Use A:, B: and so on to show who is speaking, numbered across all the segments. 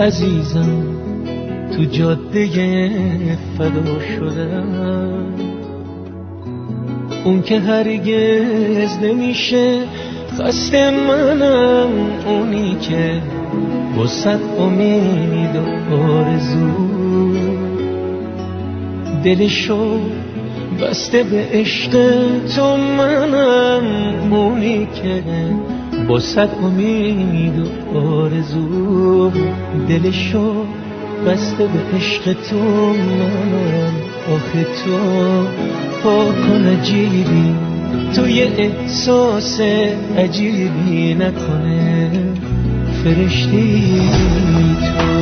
A: عزیزم تو جاده فدا شدم، اون که هرگز نمیشه خست منم، اونی که با صد امید و آرزو دلشو بسته به عشق تو منم، اونی که با صد امید و آرزو دلشو بسته به عشق تو منم. آخه تو پاکن عجیبی، تو یه احساس عجیبی نکنه فرشتی تو.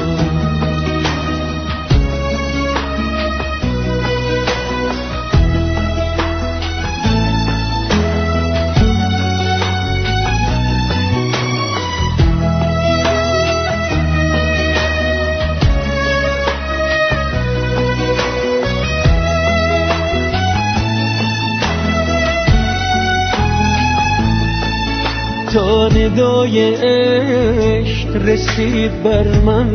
A: تا ندای عشق رسید بر من،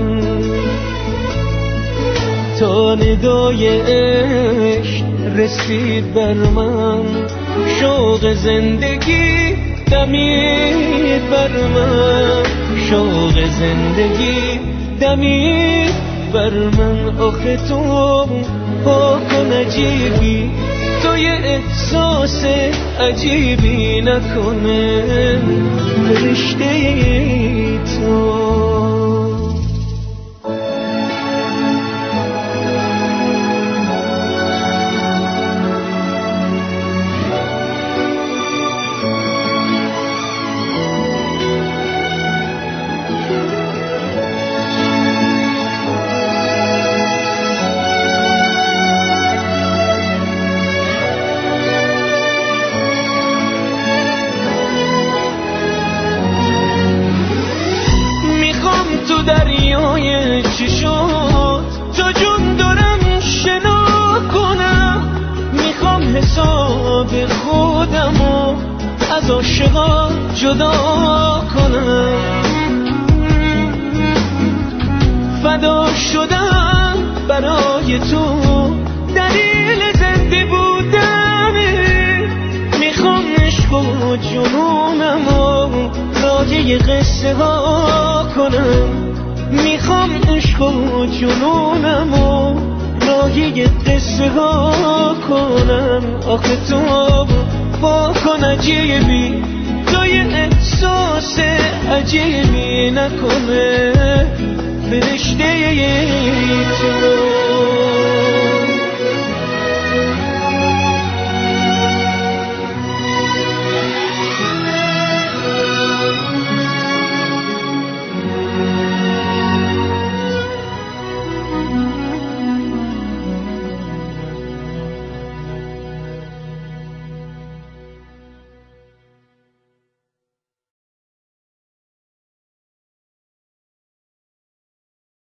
A: تا ندای عشق رسید بر من، شوق زندگی دمید بر من، شوق زندگی دمید بر من. آخه تو پاکن عجیبی، تو یه احساس عجیبی نکنه فرشته تو. تو دریای چی شد تا جون دارم شنا کنم، میخوام حساب خودمو از عاشقا جدا کنم، فدا شدم برای تو دلیل زنده بودنه، میخوام عشق و جنونمو راجع قصه ها کنم، میخوام عشق و جنونمو راجع قصه ها کنم. آخه تو پاکن عجیبی، تو یه احساس عجیبی نکنه فرشته تو.